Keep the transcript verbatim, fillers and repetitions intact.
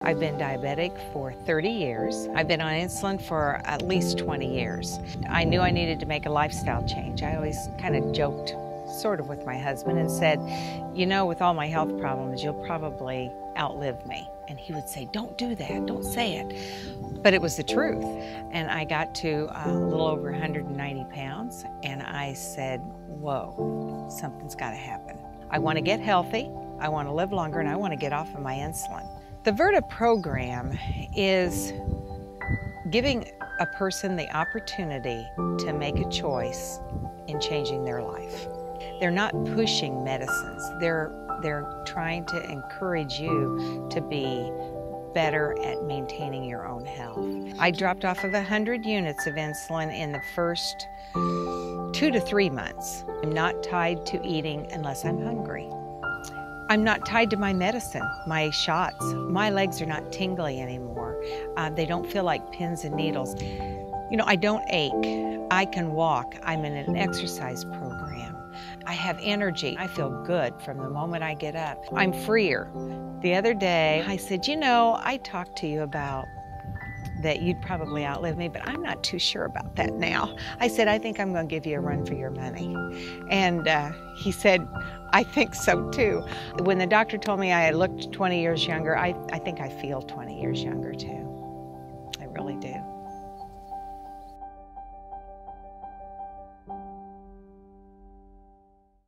I've been diabetic for thirty years. I've been on insulin for at least twenty years. I knew I needed to make a lifestyle change. I always kind of joked sort of with my husband and said, you know, with all my health problems, you'll probably outlive me. And he would say, don't do that, don't say it. But it was the truth. And I got to uh, a little over one hundred ninety pounds, and I said, whoa, something's got to happen. I want to get healthy, I want to live longer, and I want to get off of my insulin. The Virta program is giving a person the opportunity to make a choice in changing their life. They're not pushing medicines. They're, they're trying to encourage you to be better at maintaining your own health. I dropped off of one hundred units of insulin in the first two to three months. I'm not tied to eating unless I'm hungry. I'm not tied to my medicine, my shots. My legs are not tingly anymore. Uh, they don't feel like pins and needles. You know, I don't ache. I can walk. I'm in an exercise program. I have energy. I feel good from the moment I get up. I'm freer. The other day, I said, you know, I talked to you about that you'd probably outlive me, but I'm not too sure about that now. I said, I think I'm going to give you a run for your money. And uh, he said, I think so too. When the doctor told me I looked twenty years younger, I, I think I feel twenty years younger too. I really do.